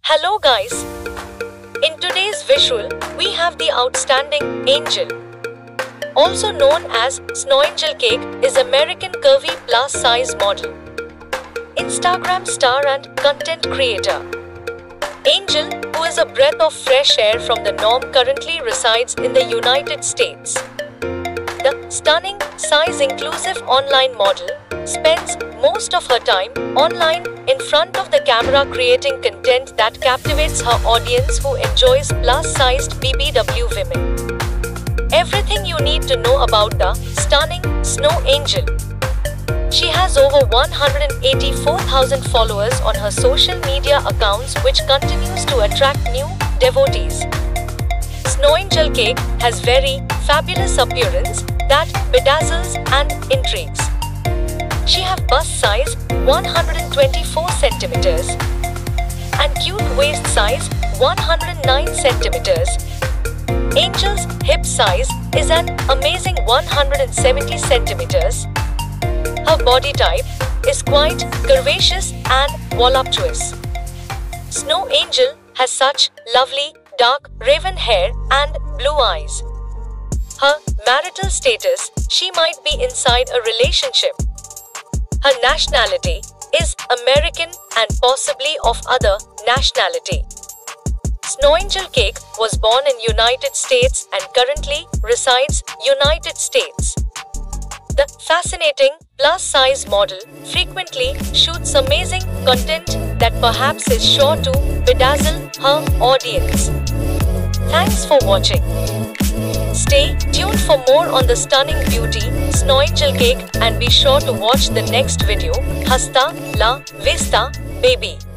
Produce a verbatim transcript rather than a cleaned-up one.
Hello guys! In today's visual, we have the outstanding Angel. Also known as Snoangel Cake is American curvy plus size model, Instagram star and content creator. Angel, who is a breath of fresh air from the norm, currently resides in the United States. The stunning, size-inclusive online model spends most of her time online in front of the camera creating content that captivates her audience who enjoys plus-sized B B W women. Everything you need to know about the stunning Snow Angel. She has over one hundred eighty-four thousand followers on her social media accounts, which continues to attract new devotees. Snoangel Cake has very fabulous appearance that bedazzles and intrigues. She have bust size one hundred twenty-four centimeters and cute waist size one hundred nine centimeters. Angel's hip size is an amazing one hundred seventy centimeters. Her body type is quite curvaceous and voluptuous. Snow Angel has such lovely dark raven hair and blue eyes. Her marital status, she might be inside a relationship. Her nationality is American and possibly of other nationality. Snoangel Cake was born in United States and currently resides United States. The fascinating plus-size model frequently shoots amazing content that perhaps is sure to bedazzle her audience. Thanks for watching. Stay tuned for more on the stunning beauty Snoangel Cake and be sure to watch the next video. Hasta la vista, baby.